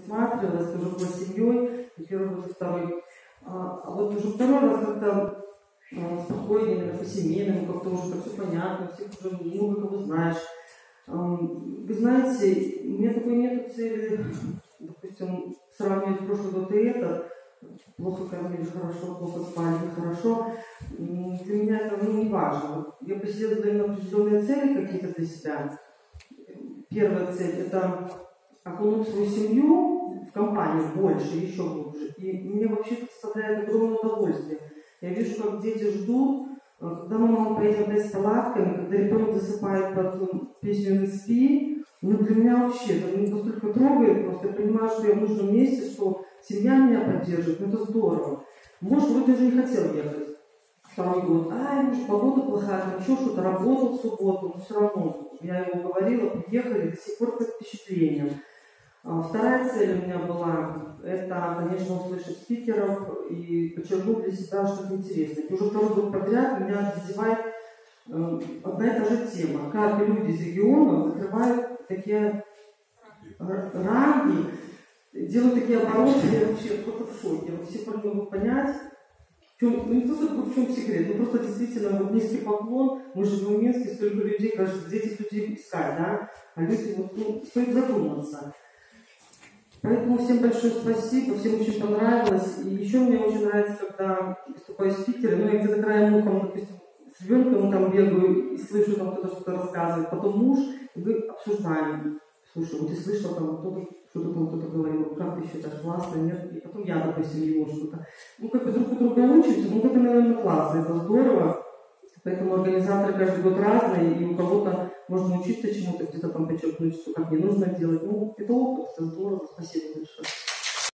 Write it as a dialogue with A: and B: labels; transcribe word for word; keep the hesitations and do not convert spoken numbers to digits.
A: присматривалась, тоже была семьей, и первый год, и второй. А, а вот уже второй раз как-то а, спокойнее, по-семейному, как-то уже так все понятно, всех уже много кого знаешь. А, вы знаете, у меня такой нет цели, допустим, сравнивать прошлый год и этот, плохо кормили хорошо, плохо спали хорошо. Для меня это ну, не важно. Я преследую именно определенные цели какие-то для себя. Первая цель – это окунуть свою семью в компанию больше, еще глубже. И мне вообще это доставляет огромное удовольствие. Я вижу, как дети ждут, когда мы мама поедем опять с палатками, когда ребенок засыпает под песню «Не спи». Ну, для меня вообще это меня настолько трогает, просто я понимаю, что я в нужном месте, что семья меня поддерживает, ну это здорово. Может, вроде уже не хотел ехать второй год. Ай, может, погода плохая, там еще что-то, работал в субботу, но все равно. Я ему говорила, приехали, до сих пор под впечатлением. А, вторая цель у меня была, это, конечно, услышать спикеров и подчеркнуть для себя что-то интересное. И уже второй год подряд меня задевает э, одна и та же тема, как люди из региона закрывают такие рамки, делают такие обороты, я вообще просто в шоке. Я до сих пор не могу понять, в чем, ну не то, что в чем секрет, ну просто действительно вот низкий поклон, мы живем в Минске, столько людей, кажется, где этих людей искать, да? А люди, вот, ну, стоит задуматься. Поэтому всем большое спасибо, всем очень понравилось. И еще мне очень нравится, когда выступаю спикеры, ну я где-то краем ухом, допустим, с ребенком там бегаю и слышу, там кто-то что-то рассказывает, потом муж, и мы обсуждаем. Слушай, вот ты слышал, там кто-то что-то там кто-то говорил, как ты считаешь, классно, нет? И потом я, допустим, ему что-то. Ну, как бы друг у друга учимся, ну, это, наверное, классно, это здорово. Поэтому организаторы каждый год разные, и у кого-то можно учиться чему-то, где-то там подчеркнуть, что как не нужно делать. Ну, это опыт, это здорово, спасибо большое.